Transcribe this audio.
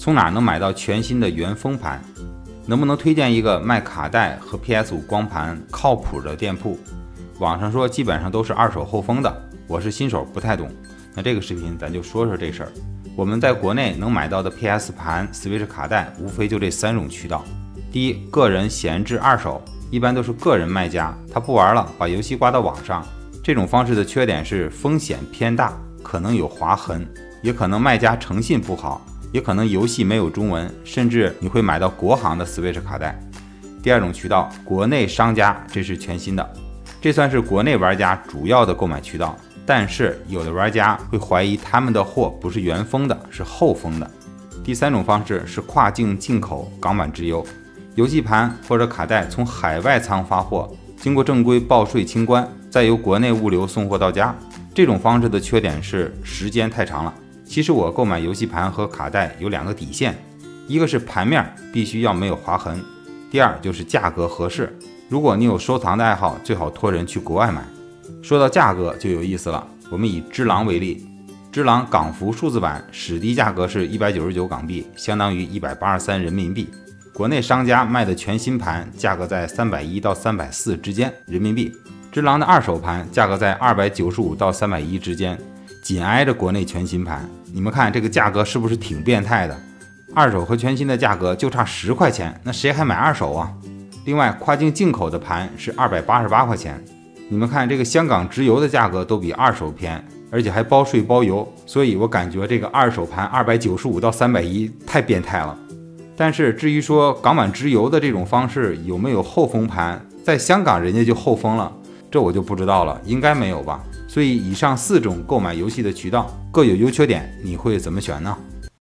从哪能买到全新的原封盘？能不能推荐一个卖卡带和 PS5 光盘靠谱的店铺？网上说基本上都是二手后封的，我是新手不太懂。那这个视频咱就说说这事儿。我们在国内能买到的 PS 盘、Switch 卡带，无非就这3种渠道。第一，个人闲置二手，一般都是个人卖家，他不玩了，把游戏挂到网上。这种方式的缺点是风险偏大，可能有划痕，也可能卖家诚信不好，也可能游戏没有中文，甚至你会买到国行的 Switch 卡带。第二种渠道，国内商家，这是全新的，这算是国内玩家主要的购买渠道。但是有的玩家会怀疑他们的货不是原封的，是后封的。第三种方式是跨境进口港版直邮，游戏盘或者卡带从海外仓发货，经过正规报税清关，再由国内物流送货到家。这种方式的缺点是时间太长了。其实我购买游戏盘和卡带有2个底线，一个是盘面必须要没有划痕，第二就是价格合适。如果你有收藏的爱好，最好托人去国外买。说到价格就有意思了，我们以只狼为例，只狼港服数字版史低价格是199港币，相当于183人民币。国内商家卖的全新盘价格在310到340之间人民币，只狼的二手盘价格在295到310之间，紧挨着国内全新盘。你们看这个价格是不是挺变态的？二手和全新的价格就差10块钱，那谁还买二手啊？另外，跨境进口的盘是288块钱。你们看这个香港直邮的价格都比二手便，而且还包税包邮，所以我感觉这个二手盘295到310太变态了。但是至于说港版直邮的这种方式有没有后封盘，在香港人家就后封了，这我就不知道了，应该没有吧。所以以上4种购买游戏的渠道各有优缺点，你会怎么选呢？